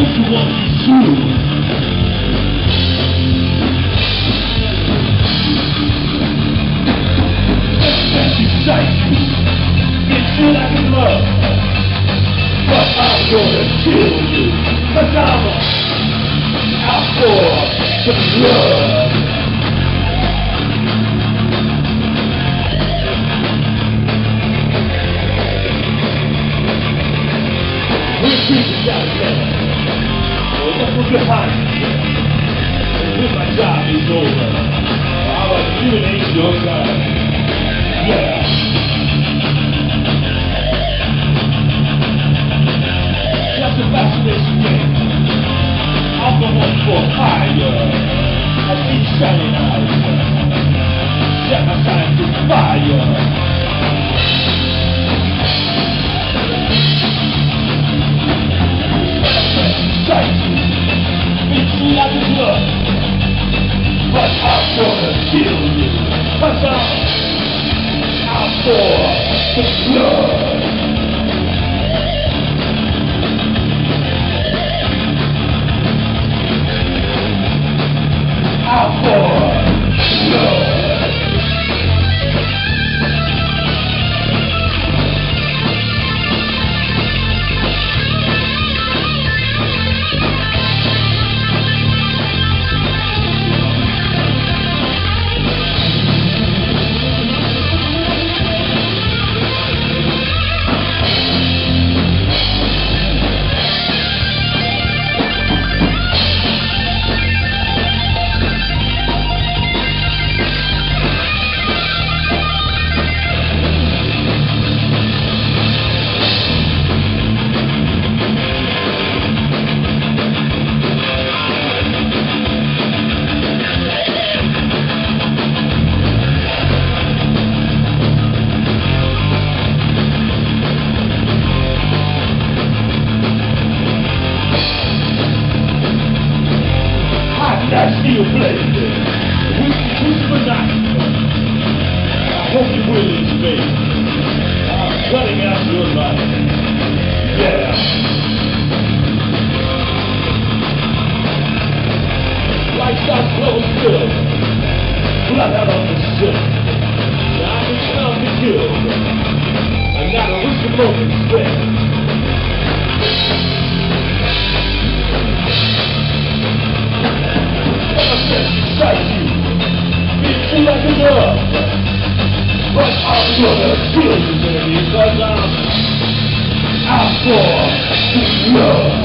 you want to do. Get you like a glove, but I'm gonna kill you, 'cause I'm out for the blood. We're creeping down the left, so let's look behind you. And when my job is over, I'll eliminate your time. Yeah. That's a fascination game. I'm the one for hire. I see shining eyes. Set my time to fire. Sight. Beat you like a glove. But I'm gonna kill you. 'Cause I'm out for the blood. Out for blood. I see you play who's for night. I hope you will in space. I'm cutting out your life. Yeah. Lights out close still. Blood out on the ship. Now I can smell the kill. I'm not a whistle-blowing spread. Sight you, beat you like a glove, but I'm gonna kill you, baby, 'cause I'm out for the blood.